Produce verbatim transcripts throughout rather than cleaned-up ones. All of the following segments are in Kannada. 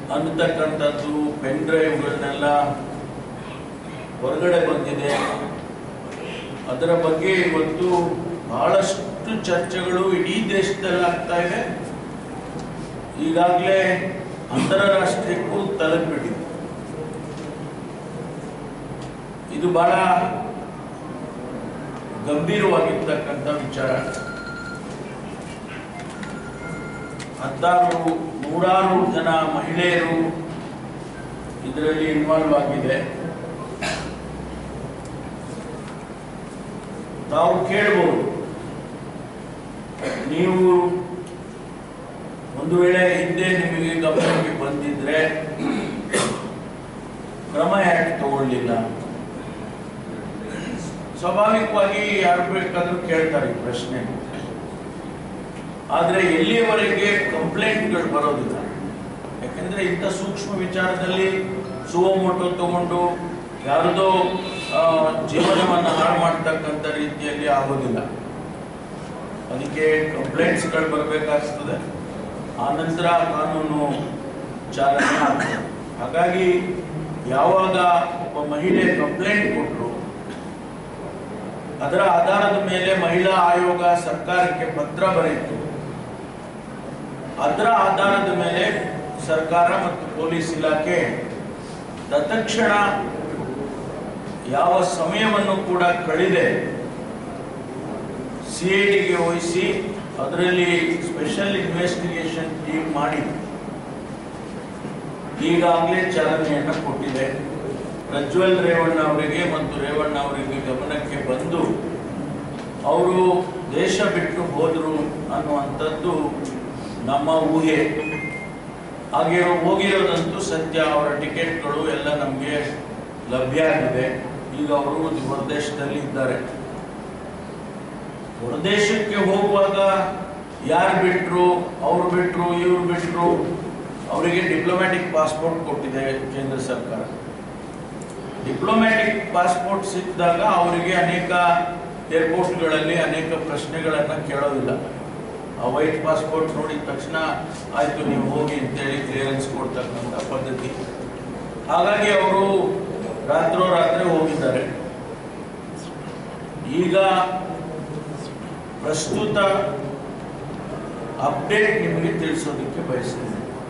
ಅನ್ನತಕ್ಕಂಥದ್ದು ಪೆನ್ ಡ್ರೈವ್ಗಳನ್ನೆಲ್ಲ ಹೊರಗಡೆ ಬಂದಿದೆ. ಅದರ ಬಗ್ಗೆ ಇವತ್ತು ಬಹಳಷ್ಟು ಚರ್ಚೆಗಳು ಇಡೀ ದೇಶದಲ್ಲಿ ಆಗ್ತಾ ಇದೆ. ಈಗಾಗಲೇ ಅಂತಾರಾಷ್ಟ್ರೀಯಕ್ಕೂ ತಲುಪಿಬಿಟ್ಟಿದೆ. ಇದು ಬಹಳ ಗಂಭೀರವಾಗಿರ್ತಕ್ಕಂಥ ವಿಚಾರ. ಹತ್ತಾರು ನೂರಾರು ಜನ ಮಹಿಳೆಯರು ಇದರಲ್ಲಿ ಇನ್ವಾಲ್ವ್ ಆಗಿದೆ. ತಾವು ಕೇಳಬಹುದು, ನೀವು ಒಂದು ವೇಳೆ ಹಿಂದೆ ನಿಮಗೆ ಗಮನಕ್ಕೆ ಬಂದಿದ್ರೆ ಕ್ರಮ ಯಾಕೆ ತಗೊಳ್ಳಿಲ್ಲ? ಸ್ವಾಭಾವಿಕವಾಗಿ ಯಾರು ಬೇಕಾದ್ರೂ ಕೇಳ್ತಾರೆ ಈ ಪ್ರಶ್ನೆ. ಆದರೆ ಎಲ್ಲಿಯವರೆಗೆ ಕಂಪ್ಲೇಂಟ್ಗಳು ಬರೋದಿಲ್ಲ. ಯಾಕಂದ್ರೆ ಇಂಥ ಸೂಕ್ಷ್ಮ ವಿಚಾರದಲ್ಲಿ ಸುವಮೋಟೋ ತಗೊಂಡು ಯಾರದೋ ಜೀವನವನ್ನು ಹಾಳು ಮಾಡ್ತಕ್ಕಂಥ ರೀತಿಯಲ್ಲಿ ಆಗೋದಿಲ್ಲ. ಅದಕ್ಕೆ ಕಂಪ್ಲೇಂಟ್ಸ್ಗಳು ಬರಬೇಕಾಗ್ತದೆ, ಆನಂತರ ಕಾನೂನು ಚಾಲನೆ ಆಗ್ತದೆ. ಹಾಗಾಗಿ ಯಾವಾಗ ಒಬ್ಬ ಮಹಿಳೆ ಕಂಪ್ಲೇಂಟ್ ಕೊಟ್ಟರು, ಅದರ ಆಧಾರದ ಮೇಲೆ ಮಹಿಳಾ ಆಯೋಗ ಸರ್ಕಾರಕ್ಕೆ ಪತ್ರ ಬರೆಯಿತು. ಅದರ ಆಧಾರದ ಮೇಲೆ ಸರ್ಕಾರ ಮತ್ತು ಪೊಲೀಸ್ ಇಲಾಖೆ ತತ್ಕ್ಷಣ ಯಾವ ಸಮಯವನ್ನು ಕೂಡ ಕಳೆದೆ ಸಿಐಡಿಗೆ ವಹಿಸಿ ಅದರಲ್ಲಿ ಸ್ಪೆಷಲ್ ಇನ್ವೆಸ್ಟಿಗೇಷನ್ ಟೀಮ್ ಮಾಡಿ ಈಗಾಗಲೇ ಚಾಲನೆಯನ್ನು ಕೊಟ್ಟಿದೆ. ಪ್ರಜ್ವಲ್ ರೇವಣ್ಣ ಅವರಿಗೆ ಮತ್ತು ರೇವಣ್ಣ ಅವರಿಗೆ ಗಮನಕ್ಕೆ ಬಂದು ಅವರು ದೇಶ ಬಿಟ್ಟು ಹೋದರು ಅನ್ನುವಂಥದ್ದು ನಮ್ಮ ಊಹೆ. ಹಾಗೆ ಹೋಗಿರೋದಂತೂ ಸತ್ಯ. ಅವರ ಟಿಕೆಟ್ಗಳು ಎಲ್ಲ ನಮಗೆ ಲಭ್ಯ ಆಗಿದೆ. ಈಗ ಅವರು ಹೊರದೇಶದಲ್ಲಿ ಇದ್ದಾರೆ. ಹೊರದೇಶಕ್ಕೆ ಹೋಗುವಾಗ ಯಾರು ಬಿಟ್ಟರು, ಅವ್ರು ಬಿಟ್ಟರು, ಇವ್ರು ಬಿಟ್ಟರು, ಅವರಿಗೆ ಡಿಪ್ಲೊಮ್ಯಾಟಿಕ್ ಪಾಸ್ಪೋರ್ಟ್ ಕೊಟ್ಟಿದೆ ಕೇಂದ್ರ ಸರ್ಕಾರ. ಡಿಪ್ಲೊಮ್ಯಾಟಿಕ್ ಪಾಸ್ಪೋರ್ಟ್ ಸಿಕ್ಕಿದಾಗ ಅವರಿಗೆ ಅನೇಕ ಏರ್ಪೋರ್ಟ್ಗಳಲ್ಲಿ ಅನೇಕ ಪ್ರಶ್ನೆಗಳನ್ನು ಕೇಳೋದಿಲ್ಲ. ಆ ವೈಟ್ ಪಾಸ್ಪೋರ್ಟ್ ನೋಡಿದ ತಕ್ಷಣ ಆಯಿತು ನೀವು ಹೋಗಿ ಅಂತೇಳಿ ಕ್ಲಿಯರೆನ್ಸ್ ಕೊಡ್ತಕ್ಕಂಥ ಪದ್ಧತಿ. ಹಾಗಾಗಿ ಅವರು ರಾತ್ರೋರಾತ್ರಿ ಹೋಗಿದ್ದಾರೆ. ಈಗ ಪ್ರಸ್ತುತ ಅಪ್ಡೇಟ್ ನಿಮಗೆ ತಿಳಿಸೋದಕ್ಕೆ ಬಯಸ್ತೀನಿ.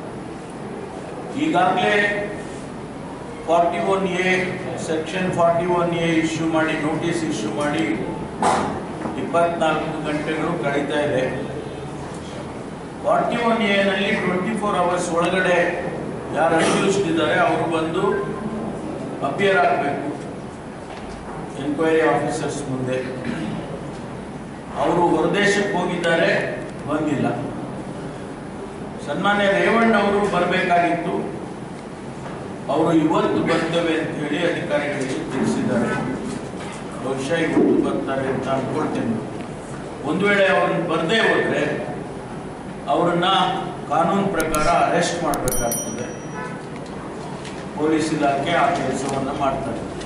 ಈಗಾಗಲೇ forty one A section forty one A issue ಮಾಡಿ ನೋಟಿಸ್ ಇಶ್ಯೂ ಮಾಡಿ ಇಪ್ಪತ್ನಾಲ್ಕು ಗಂಟೆಗಳು ಕಳೀತಾ ಇದೆ. ಫಾರ್ಟಿ ಒನ್ ಎ ನಲ್ಲಿ ಟ್ವೆಂಟಿ ಫೋರ್ ಅವರ್ಸ್ ಒಳಗಡೆ ಯಾರು ಅಕ್ಯೂಸ್ಡ್ ಇದ್ದಾರೆ ಅವರು ಬಂದು ಅಪಿಯರ್ ಆಗಬೇಕು ಎನ್ಕ್ವೈರಿ ಆಫೀಸರ್ಸ್ ಮುಂದೆ. ಅವರು ಹೊರದೇಶಕ್ಕೆ ಹೋಗಿದ್ದಾರೆ, ಬಂದಿಲ್ಲ. ಸನ್ಮಾನ್ಯ ರೇವಣ್ಣ ಅವರು ಬರಬೇಕಾಗಿತ್ತು, ಅವರು ಇವತ್ತು ಬರ್ತವೆ ಅಂತ ಹೇಳಿ ಅಧಿಕಾರಿಗಳಿಗೆ ತಿಳಿಸಿದ್ದಾರೆ. ಬಹುಶಃ ಇವತ್ತು ಬರ್ತಾರೆ ಅಂತ ಅನ್ಕೊಳ್ತೇನೆ. ಒಂದು ವೇಳೆ ಅವ್ರನ್ನ ಬರದೇ ಹೋದ್ರೆ ಅವರನ್ನ ಕಾನೂನು ಪ್ರಕಾರ ಅರೆಸ್ಟ್ ಮಾಡಬೇಕಾಗ್ತದೆ. ಪೊಲೀಸ್ ಇಲಾಖೆ ಆ ಕೆಲಸವನ್ನು ಮಾಡ್ತಾರೆ.